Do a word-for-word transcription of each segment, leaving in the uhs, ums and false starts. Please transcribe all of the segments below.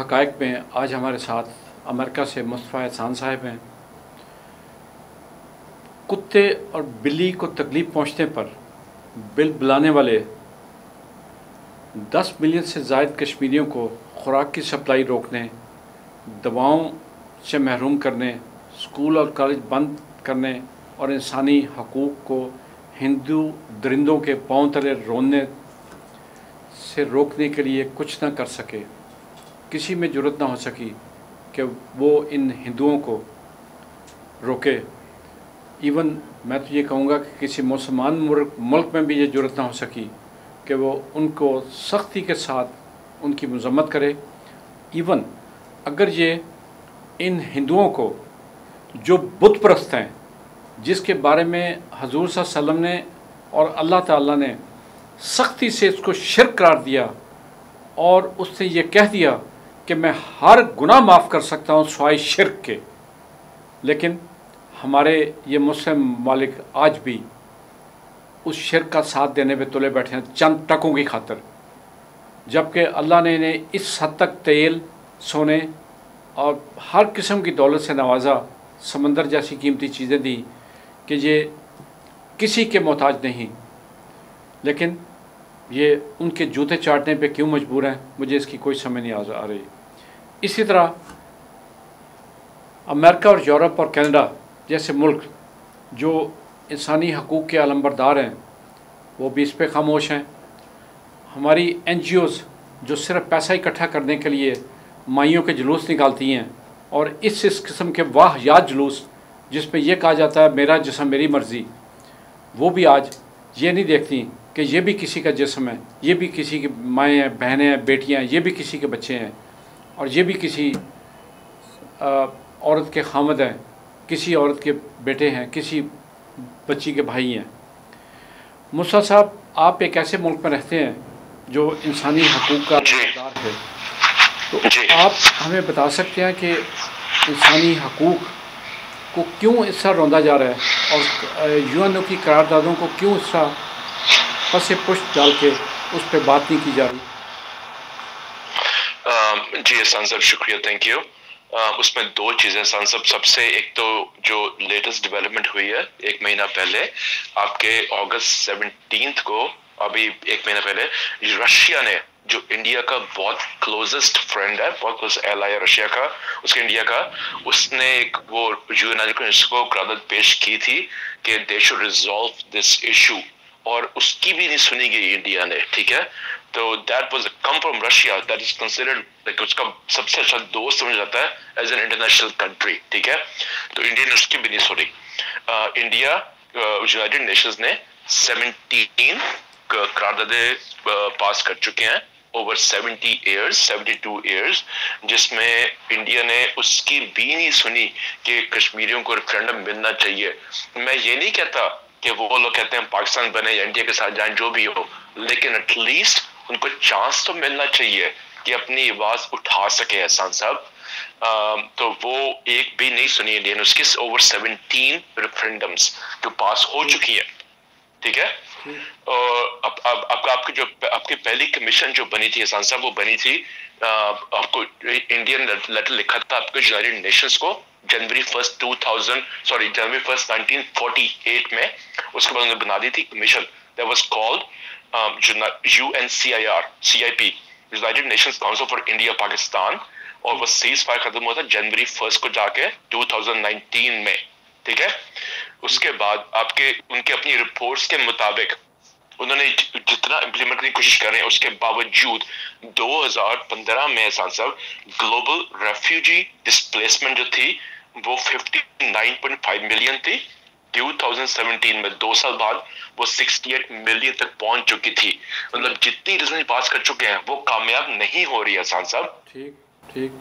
हक़ाइक़ में आज हमारे साथ अमेरिका से मुस्तफ़ा एहसान साहब हैं। कुत्ते और बिल्ली को तकलीफ़ पहुंचने पर बिल बुलाने वाले दस मिलियन से ज़ायद कश्मीरियों को खुराक की सप्लाई रोकने, दवाओं से महरूम करने, स्कूल और कॉलेज बंद करने और इंसानी हकूक़ को हिंदू दरिंदों के पांव तले रोने से रोकने के लिए कुछ न कर सके। किसी में जुर्रत ना हो सकी कि वो इन हिंदुओं को रोके। इवन मैं तो ये कहूँगा कि किसी मुसलमान मुल्क में भी ये जुर्रत ना हो सकी कि वो उनको सख्ती के साथ उनकी मज़म्मत करे। इवन अगर ये इन हिंदुओं को जो बुत परस्त हैं, जिसके बारे में हजूर सल्लल्लाहु अलैहि वसल्लम ने और अल्लाह ताला ने सख्ती से इसको शिर्क करार दिया और उसने ये कह दिया कि मैं हर गुनाह माफ़ कर सकता हूँ सिवाय शिर्क के, लेकिन हमारे ये मुस्लिम मालिक आज भी उस शिर्क का साथ देने पे तुले बैठे हैं चंद टकों की खातिर, जबकि अल्लाह ने इन्हें इस हद तक तेल, सोने और हर किस्म की दौलत से नवाजा, समंदर जैसी कीमती चीज़ें दी कि ये किसी के मोहताज नहीं। लेकिन ये उनके जूते चाटने पे क्यों मजबूर हैं, मुझे इसकी कोई समझ नहीं आ रही। इसी तरह अमेरिका और यूरोप और कनाडा जैसे मुल्क जो इंसानी हकूक़ के अलंबरदार हैं, वो भी इस पे खामोश हैं। हमारी एन जी ओज़ जो सिर्फ पैसा इकट्ठा करने के लिए माइयों के जुलूस निकालती हैं और इस इस किस्म के वाहियात जुलूस जिसमें यह कहा जाता है मेरा जिस्म मेरी मर्ज़ी, वो भी आज ये नहीं देखती कि ये भी किसी का जिस्म है, ये भी किसी की माएँ हैं, बहनें हैं, बेटियाँ हैं, ये भी किसी के बच्चे हैं और ये भी किसी औरत के खामद हैं, किसी औरत के बेटे हैं, किसी बच्ची के भाई हैं। मुसा साहब, आप एक ऐसे मुल्क में रहते हैं जो इंसानी हकूक़ का अलंबरदार है, तो आप हमें बता सकते हैं कि इंसानी हकूक़ को क्यों इस तरह रौंदा जा रहा है और यू एन ओ की करारदादों को क्यों इस तरह पसे पुष्ट डाल के उस पर बात नहीं की जा रही? uh, जी एहसान साहब, शुक्रिया, थैंक यू। uh, उसमें दो चीज़ें एहसान साहब। सबसे एक तो जो लेटेस्ट डेवलपमेंट हुई है एक महीना पहले, आपके अगस्त सेवनटीन्थ को, अभी एक महीना पहले रशिया ने, जो इंडिया का बहुत क्लोजेस्ट फ्रेंड है, बहुत क्लोज एलाई है रशिया का, उसके इंडिया का, उसने एक वो यूएन को करारदाद पेश की थी कि they should resolve this issue, और उसकी भी नहीं सुनी गई इंडिया ने, ठीक है। तो that was come from Russia, that is considered like उसका सबसे अच्छा दोस्त समझा जाता है एज एन इंटरनेशनल कंट्री, ठीक है। तो इंडिया ने उसकी भी नहीं सुनी। इंडिया यूनाइटेड नेशंस ने सेवनटीन करारदादे पास कर चुके हैं over seventy years, seventy two years, जिसमें इंडिया ने उसकी भी नहीं सुनी कि कश्मीरियों को रेफरेंडम मिलना चाहिए। मैं ये नहीं कहता कि वो लोग कहते हैं पाकिस्तान बने या इंडिया के साथ जाएं, जो भी हो, लेकिन एटलीस्ट उनको चांस तो मिलना चाहिए कि अपनी आवाज उठा सके एहसान साहब। तो वो एक भी नहीं सुनी इंडिया ने, उसकी ओवर सेवनटीन रेफरेंडम्स जो पास हो चुकी है, ठीक है। और अब अब आपका आपकी जो आपकी पहली कमीशन जो बनी थी एहसान साहब, वो बनी थी आ, आपको इंडियन लेटर लिखा था आपको यूनाइटेड नेशंस को January first two thousand sorry January first nineteen forty eight में। उसके बाद उन्होंने बना दी थी commission that was called U N C I R C I P, United Nations Council for India Pakistan, और वो सीज फायर खत्म हुआ था जनवरी फर्स्ट को जाके टू थाउजेंड नाइनटीन में, ठीक है। उसके बाद आपके उनके अपनी रिपोर्ट्स के मुताबिक उन्होंने जितना इम्प्लीमेंट करने की कोशिश कर रहे हैं, उसके बावजूद दो हज़ार पंद्रह में एहसान साहब ग्लोबल रेफ्यूजी डिस्प्लेसमेंट जो थी वो उनसठ पॉइंट पाँच मिलियन थी। दो हज़ार सत्रह में दो साल बाद वो अड़सठ मिलियन तक पहुंच चुकी थी। मतलब जितनी रीजन पास कर चुके हैं वो कामयाब नहीं हो रही है एहसान साहब। ठीक ठीक।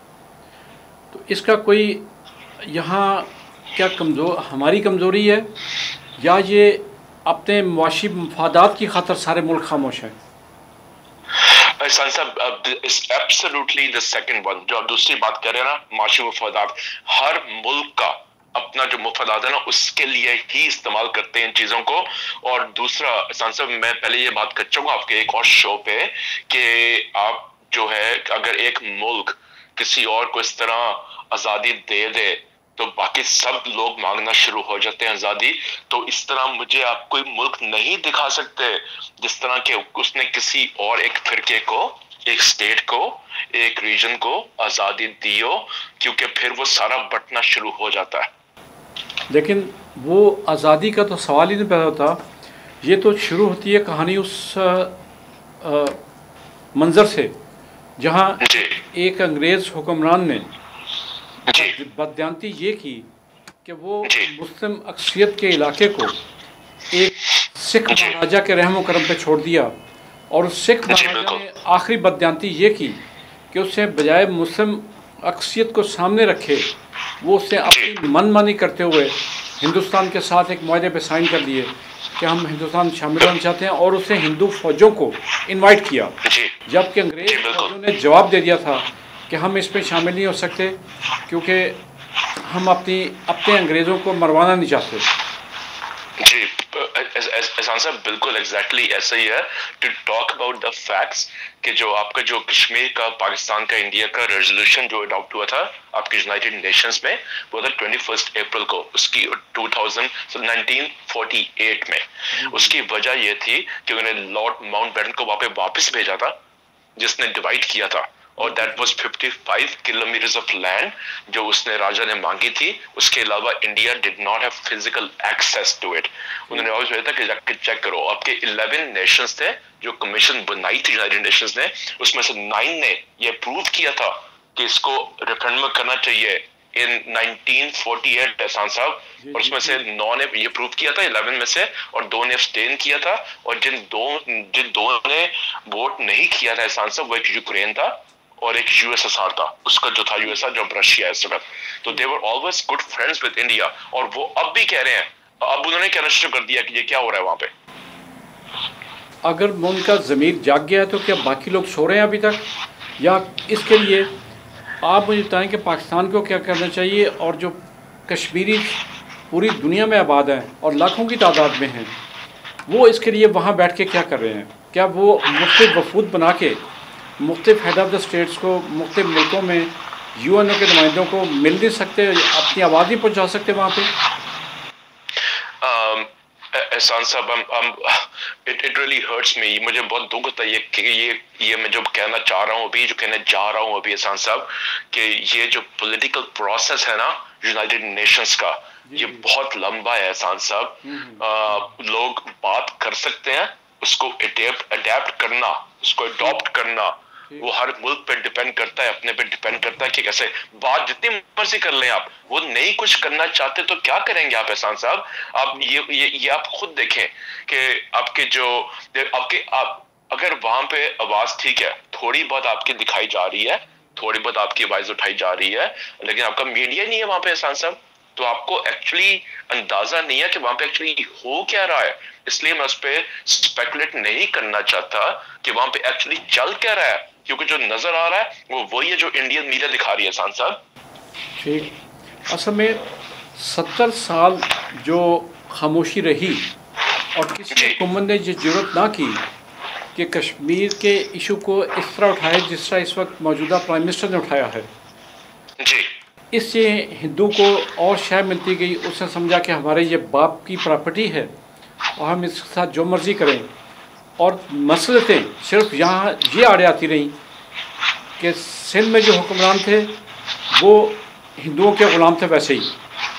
तो इसका कोई यहाँ क्या कमजोर हमारी कमजोरी है या ये अपने मुआशी मफादात की खातर सारे मुल्क खामोश हैं? एहसान साहब, is absolutely the second one, जो आप दूसरी बात कर रहे हैं ना, मुआशी मफादात, हर मुल्क का अपना जो मफादात है ना उसके लिए ही इस्तेमाल करते हैं इन चीजों को। और दूसरा एहसान साहब, मैं पहले ये बात कर चुका आपके एक और शो पे कि आप जो है, अगर एक मुल्क किसी और को इस तरह आजादी दे दे तो बाकी सब लोग मांगना शुरू हो जाते हैं आजादी। तो इस तरह मुझे आप कोई मुल्क नहीं दिखा सकते जिस तरह के उसने किसी और एक फिरके को, एक स्टेट को, एक रीजन को आजादी दी हो, क्योंकि फिर वो सारा बंटना शुरू हो जाता है। लेकिन वो आज़ादी का तो सवाल ही नहीं पैदा होता। ये तो शुरू होती है कहानी उस आ, आ, मंज़र से जहाँ एक अंग्रेज़ हुक्मरान ने बदयांती ये की कि वो मुस्लिम अक्सरियत के इलाके को एक सिख महाराजा के रहम करम पे छोड़ दिया, और उस सिख महाराजा ने आखिरी बदयांती ये की कि उससे बजाय मुस्लिम अक्सरियत को सामने रखे, वो उससे अपनी मनमानी करते हुए हिंदुस्तान के साथ एक मुआहदे पे साइन कर दिए कि हम हिंदुस्तान शामिल होना चाहते हैं, और उसने हिंदू फौजों को इनवाइट किया, जबकि अंग्रेज़ फौजों ने जवाब दे दिया था कि हम इस पे शामिल नहीं हो सकते क्योंकि हम अपनी अपने अंग्रेज़ों को मरवाना नहीं चाहते। जी एहसान साहब, बिल्कुल एग्जैक्टली ऐसा ही है। To talk about the facts कि जो आपका जो कश्मीर का, पाकिस्तान का, इंडिया का रेजोल्यूशन जो अडॉप्ट हुआ था आपके यूनाइटेड नेशंस में, वो था ट्वेंटी फर्स्ट अप्रैल को, उसकी two thousand nineteen forty eight में। उसकी वजह ये थी कि उन्होंने लॉर्ड माउंटबेटन को वहां पे वापस भेजा था जिसने डिवाइड किया था, और that was fifty five kilometres of land जो उसने राजा ने मांगी थी। उसके अलावा India did not have physical access to it. उन्होंने ऑलवेज कहा था कि जाके चेक करो। आपके इलेवन नेशंस थे जो कमीशन बनाई थी यूनाइटेड नेशंस ने, उसमें से नाइन ने ये प्रूव किया था कि इसको रेफरेंडम करना चाहिए इन नाइनटीन फोर्टी एट एहसान साहब, और उसमें से नौ ने ये प्रूव किया था इलेवन में से, और दो ने अब्सटेन किया था, और जिन दो जिन दो ने वोट नहीं किया था एहसान साहब, वो एक यूक्रेन था और एक यूएसएसआर था, उसका जो था यूएसआर जो रशिया इस वक्त। तो they were always good friends with India, और वो अब भी कह रहे हैं, अब उन्होंने कहना शुरू कर दिया कि ये क्या हो रहा है वहां पे। अगर उनका ज़मीर जाग गया है तो क्या बाकी लोग सो रहे हैं अभी तक, या इसके लिए आप मुझे बताएं कि पाकिस्तान को क्या करना चाहिए, और जो कश्मीरी पूरी दुनिया में आबाद हैं और लाखों की तादाद में हैं, वो इसके लिए वहाँ बैठ के क्या कर रहे हैं? क्या वो मुख्तलिफ वफूद बना के मुख्तलिफ हेड ऑफ़ द स्टेट्स को मुख्तलिफ मुल्कों में यू एन ओ के नुमाइंदों को मिल नहीं सकते, अपनी आवाज़ नहीं पहुँचा सकते वहाँ पे? एहसान साहब, it it really hurts me, मुझे बहुत दुख होता है ये कि ये ये मैं जो कहना चाह रहा हूँ अभी, जो कहने जा रहा हूँ अभी एहसान साहब, कि ये जो पॉलिटिकल प्रोसेस है ना यूनाइटेड नेशंस का, ये बहुत लंबा है एहसान साहब। लोग बात कर सकते हैं, उसको अडेप्ट अडेप्ट करना, उसको अडॉप्ट करना, वो हर मुल्क पे डिपेंड करता है, अपने पे डिपेंड करता है कि कैसे बात जितनी मर्जी कर लें आप। वो नहीं कुछ करना चाहते तो क्या करेंगे आप एहसान साहब? आप ये ये ये आप खुद देखें कि आपके जो आपके आप अगर वहां पे आवाज ठीक है, थोड़ी बहुत आपकी दिखाई जा रही है, थोड़ी बहुत आपकी आवाज उठाई जा रही है, लेकिन आपका मीडिया नहीं है वहां पे एहसान साहब, तो आपको एक्चुअली अंदाजा नहीं है कि वहां पे एक्चुअली हो क्या रहा है। इसलिए मैं उस पर स्पेकुलेट नहीं करना चाहता कि वहां पे एक्चुअली चल क्या रहा है, क्योंकि जो नजर आ रहा है वो वही है जो इंडियन मीडिया दिखा रही है एहसान साहब। ठीक, असल में सत्तर साल जो खामोशी रही और किसी हुकूमत ने ये जरूरत ना की कि कश्मीर के इशू को इस तरह उठाए जिस तरह इस वक्त मौजूदा प्राइम मिनिस्टर ने उठाया है जी, इससे हिंदू को और शय मिलती गई। उसने समझा कि हमारे ये बाप की प्रॉपर्टी है और हम इसके साथ जो मर्ज़ी करें, और मसलतें सिर्फ यहाँ ये आड़े आती रहीं कि सिंध में जो हुक्मरान थे वो हिंदुओं के ग़ुलाम थे वैसे ही,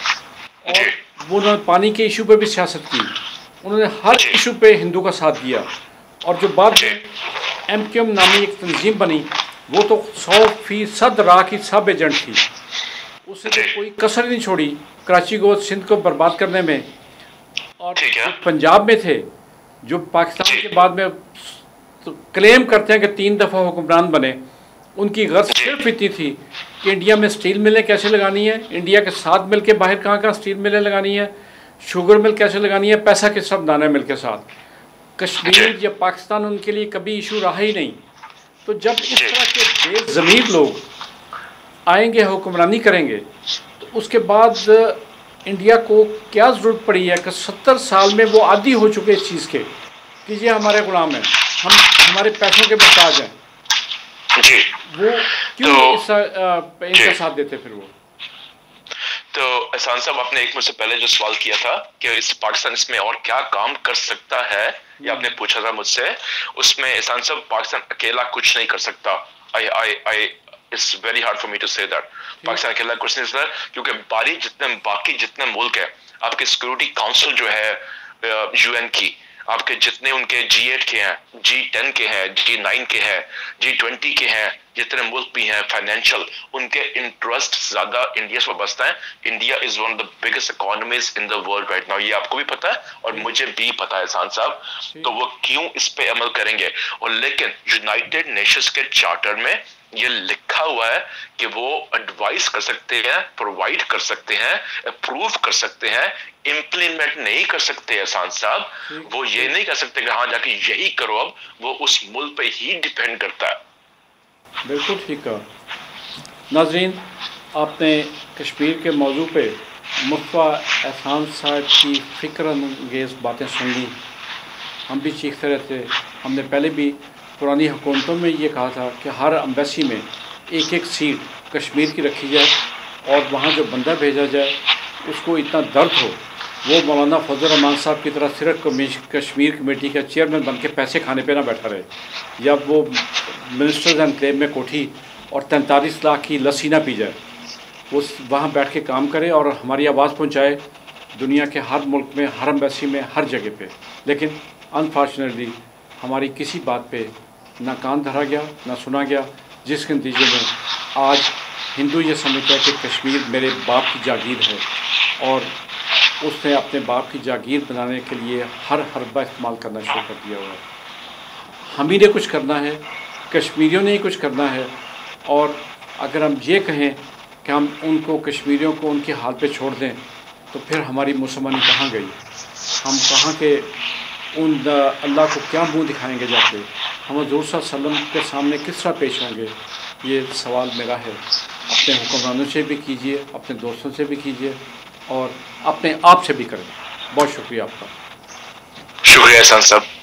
और वो उन्होंने पानी के इशू पे भी सियासत की, उन्होंने हर इशू पे हिंदू का साथ दिया। और जो बाद में एम क्यू एम नामी एक तंजीम बनी, वो तो सौ फीसद राह की सब एजेंट थी, उससे तो कोई कसर नहीं छोड़ी कराची को, सिंध को बर्बाद करने में। और जो पंजाब में थे, जो पाकिस्तान के बाद में तो क्लेम करते हैं कि तीन दफ़ा हुक्मरान बने, उनकी गर्ज सिर्फ इतनी थी कि इंडिया में स्टील मिलें कैसे लगानी है, इंडिया के साथ मिल के बाहर कहाँ कहाँ स्टील मिलें लगानी है, शुगर मिल कैसे लगानी है, पैसा के सब दाने मिल के साथ। कश्मीर या पाकिस्तान उनके लिए कभी इशू रहा ही नहीं। तो जब इस तरह के बेज़मीर लोग आएंगे, हुक्मरानी करेंगे, तो उसके बाद इंडिया को क्या ज़रूरत पड़ी है कि सत्तर साल में वो आदी हो चुके इस चीज़ के कि ये हमारे ग़ुलाम हैं, हम हमारे पैसों के मोहताज हैं। जी वो क्यों तो इस अ, इनका साथ देते फिर वो? तो एहसान साहब, आपने एक मुझसे पहले जो सवाल किया था कि इस पाकिस्तान इसमें और क्या काम कर सकता है, ये आपने पूछा था मुझसे, उसमें एहसान साहब पाकिस्तान अकेला कुछ नहीं कर सकता। I I I it's very hard for me to say that Pakistan अकेला कुछ नहीं कर सकता, क्योंकि बारी जितने बाकी जितने मुल्क है, आपके सिक्योरिटी काउंसिल जो है यूएन की, आपके जितने उनके जी एट के हैं, जी टेन के हैं, जी नाइन के हैं, जी ट्वेंटी के हैं, जितने मुल्क भी हैं फाइनेंशियल, उनके इंटरेस्ट ज्यादा इंडिया से वाबस्ता है। India is one of the biggest economies in the world right now, ये आपको भी पता है और मुझे भी पता है एहसान साहब। तो वो क्यों इस पे अमल करेंगे? और लेकिन यूनाइटेड नेशंस के चार्टर में ये लिखा हुआ है कि वो एडवाइस कर सकते हैं, प्रोवाइड कर सकते हैं, अप्रूव कर सकते हैं, इंप्लीमेंट नहीं कर सकते एहसान साहब। वो ये नहीं कर सकते कि हाँ जाके यही करो, अब वो उस मुल्क पे ही डिपेंड करता है। बिल्कुल ठीक है। नाजरीन, आपने कश्मीर के मौजू पे मुस्तफा एहसान साहब की फ़िक्र अंगेज़ बातें सुन ली। हम भी चीखते रहते। हमने पहले भी पुरानी हुकूमतों में ये कहा था कि हर एम्बेसी में एक एक सीट कश्मीर की रखी जाए और वहाँ जो बंदा भेजा जाए उसको इतना दर्द हो वो मौलाना फजल रहमान साहब की तरह सिर्फ कश्मीर कमेटी का चेयरमैन बन के पैसे खाने पे ना बैठा रहे, या वो मिनिस्टर्स एंड क्लेम में कोठी और तैंतालीस लाख की लस्सी ना पी जाए। वो वहाँ बैठ के काम करे और हमारी आवाज़ पहुँचाए दुनिया के हर मुल्क में, हर एम्बेसी में, हर जगह पे। लेकिन अनफॉर्चुनेटली हमारी किसी बात पे ना कान धरा गया, ना सुना गया, जिसके नतीजे में आज हिंदू ये समझता है कि कश्मीर मेरे बाप की जागीर है और उसने अपने बाप की जागीर बनाने के लिए हर हरबा इस्तेमाल करना शुरू कर दिया हुआ है। हम ही ने कुछ करना है, कश्मीरियों ने ही कुछ करना है। और अगर हम ये कहें कि हम उनको कश्मीरियों को उनके हाल पे छोड़ दें तो फिर हमारी मुसलमानी कहाँ गई? हम कहाँ के उन अल्लाह को क्या मुंह दिखाएंगे जाके? हम हज़ूर सल्लल्लाहु अलैहि वसल्लम के सामने किस तरह पेश होंगे? ये सवाल मेरा है। अपने हुक्मरानों से भी कीजिए, अपने दोस्तों से भी कीजिए और अपने आप से भी करें। बहुत शुक्रिया आपका। शुक्रिया एहसान साहब।